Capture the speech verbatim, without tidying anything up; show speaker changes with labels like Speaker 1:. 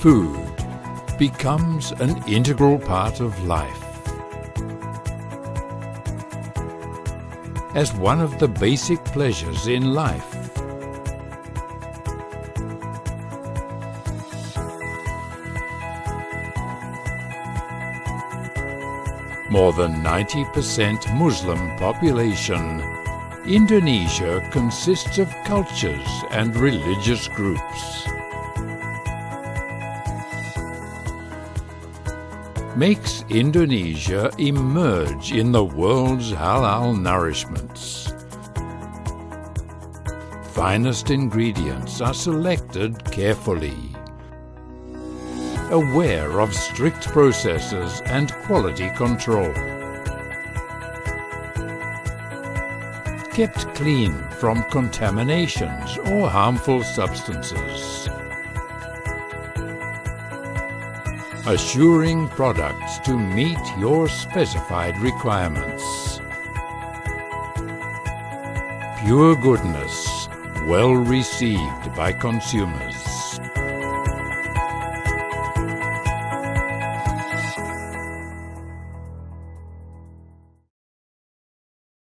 Speaker 1: Food becomes an integral part of life. As one of the basic pleasures in life. More than ninety percent Muslim population, Indonesia consists of cultures and religious groups. Makes Indonesia emerge in the world's halal nourishments. Finest ingredients are selected carefully, aware of strict processes and quality control. Kept clean from contaminations or harmful substances. Assuring products to meet your specified requirements. Pure goodness, well received by consumers.